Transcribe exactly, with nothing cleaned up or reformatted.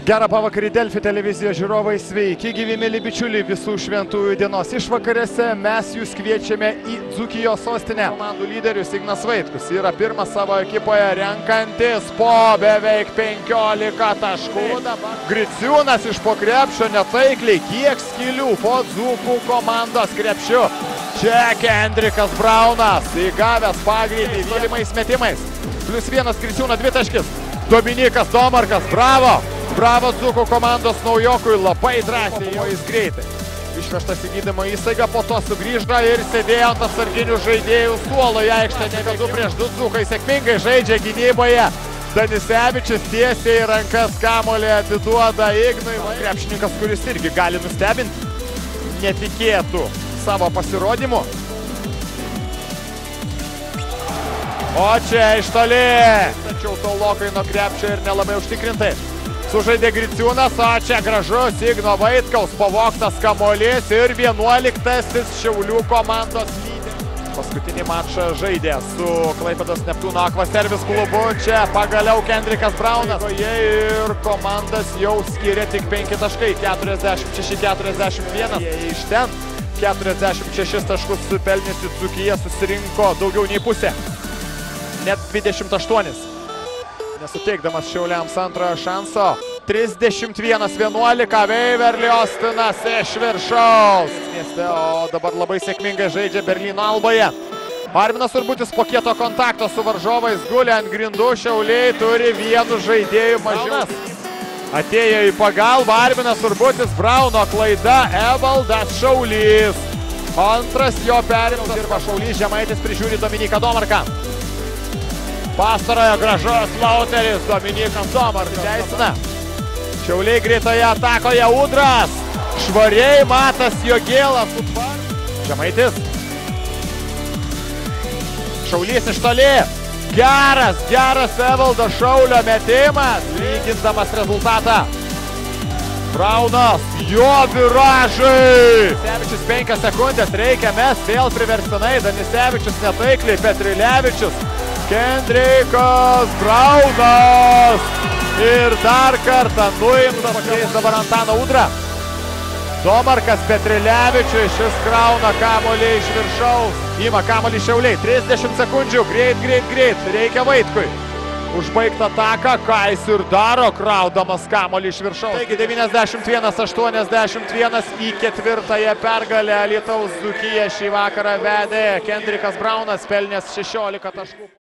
Gerą pavakarį Delfi televizijos žiūrovai, sveiki gyvi mėly bičiuliai, visų šventųjų dienos išvakarėse mes jūs kviečiame į Dzūkijos sostinę. Komandų lyderius Ignas Vaitkus yra pirmas savo ekipoje renkantis po beveik penkiolika taškų. Griciūnas iš po krepšio netaikliai, kiek skylių po Dzūkų komandos krepšiu. Čia Kendrikas Braunas įgavęs pagreitį tolimais metimais. Plius vienas Griciūno dvitaškis. Dominikas Domarkas, bravo! Bravo Dzūkų komandos naujokui, labai drąsiai, o jis greitai. Išvežtas į gydymo įstaigą, po to sugrįžta ir sėdėjo ant atsarginių žaidėjų suolo į aikštę. Nebe du prieš du Dzūkai sėkmingai žaidžia gynyboje. Danisevičius tiesiai į rankas kamuolį atiduoda Ignui. Krepšininkas, kuris irgi gali nustebinti, netikėtų savo pasirodymu. O čia iš toli. Tačiau tolokai nuo krepšio ir nelabai užtikrintai. Sužaidė Griciūnas, o čia gražus Igno Vaitkaus pavogtas kamuolys ir vienuoliktasis Šiaulių komandos lyderis. Paskutinį mačą žaidė su Klaipėdos Neptūno Aqua Service klubu. Čia pagaliau Kendrikas Braunas. Ir komandas jau skiria tik penki taškai, keturiasdešimt šeši keturiasdešimt vienas. Jie iš ten keturiasdešimt šešis taškus supelniusi Dzūkija susirinko daugiau nei pusė. Net dvidešimt aštuonis. Nesuteikdamas Šiauliams antrojo šanso. trisdešimt vienas vienuolika. Veiverli Ostinas iš viršaus. Mieste, o dabar labai sėkmingai žaidžia Berlyno Alboje. Arminas Urbutis po kieto kontakto su varžovais guli ant grindų. Šiauliai turi vienu žaidėjų mažiau. Atėjo į pagalbą Arminas Urbutis. Brauno klaida. Evaldas Šaulys. Antras jo perimtas. Dirba Šaulys. Žemaitis prižiūri Dominiką Domarką. Pastarojo gražus Lauteris, Dominikas Domarkas teisina. Šiauliai greitoje atakoje Udras. Švariai Matas Jogėlas. Žemaitis. Šaulys iš toli. Geras, geras Evaldo Šaulio metimas. Lygindamas rezultatą. Braunas, jo viražai. Danisevičius penkias sekundės, reikia mes vėl priverstinai. Danisevičius netaikliai, Petrilevičius. Kendrikas Braunas ir dar kartą nuimtas pakeis dabar Antaną Udrą. Domarkas Petrilevičiui, šis krauna kamuolį iš viršaus. Ima kamuolį Šiauliai, trisdešimt sekundžių, greit, greit, greit, reikia Vaitkui. Užbaigta ataką, ką jis ir daro, kraudamas kamuolį iš viršaus. Taigi devyniasdešimt vienas aštuoniasdešimt vienas į ketvirtąją pergalę Alytaus Dzūkija šį vakarą vedė. Kendrikas Braunas pelnęs šešiolika taškų.